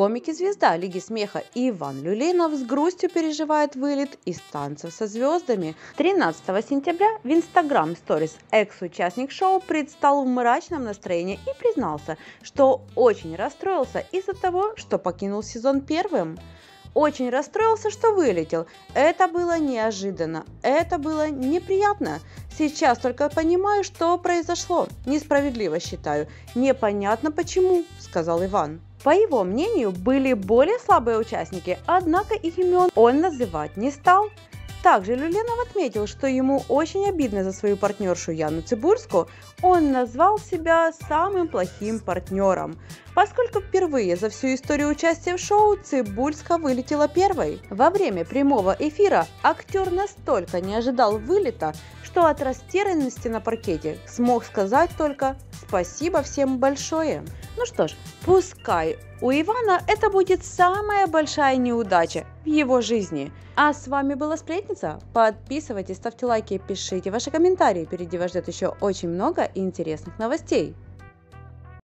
Комик-звезда Лиги смеха Иван Люленов с грустью переживает вылет из танцев со звездами. 13 сентября в Instagram Stories экс-участник шоу предстал в мрачном настроении и признался, что очень расстроился из-за того, что покинул сезон первым. Очень расстроился, что вылетел. Это было неожиданно. Это было неприятно. Сейчас только понимаю, что произошло. Несправедливо считаю. Непонятно почему, сказал Иван. По его мнению, были более слабые участники, однако их имен он называть не стал. Также Люленов отметил, что ему очень обидно за свою партнершу Яну Цибульскую. Он назвал себя самым плохим партнером, поскольку впервые за всю историю участия в шоу Цибульская вылетела первой. Во время прямого эфира актер настолько не ожидал вылета, что от растерянности на паркете смог сказать только «спасибо всем большое». Ну что ж, пускай у Ивана это будет самая большая неудача в его жизни. А с вами была Сплетница. Подписывайтесь, ставьте лайки, пишите ваши комментарии. Впереди вас ждет еще очень много интересных новостей.